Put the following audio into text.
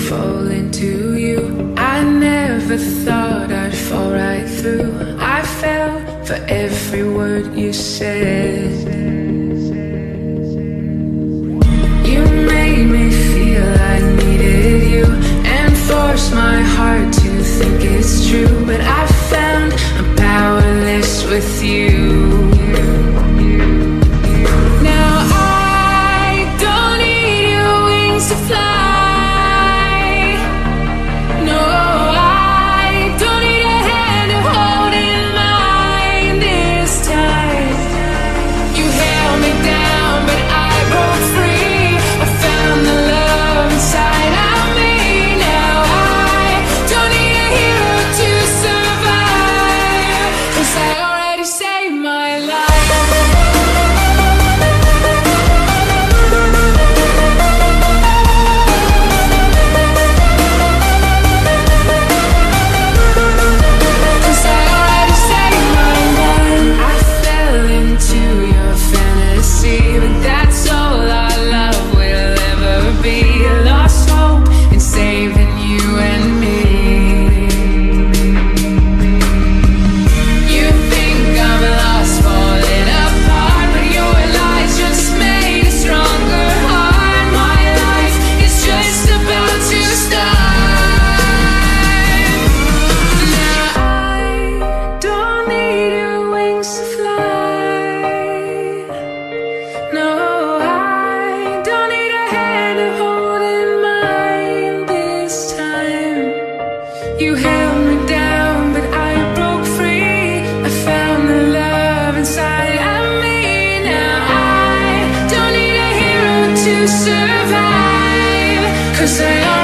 fall into you. I never thought I'd fall right through. I fell for every word you said. You made me feel I needed you and forced my heart to think it's true. But I found I'm powerless with you. You held me down, but I broke free. I found the love inside of me. Now I don't need a hero to survive, 'cause I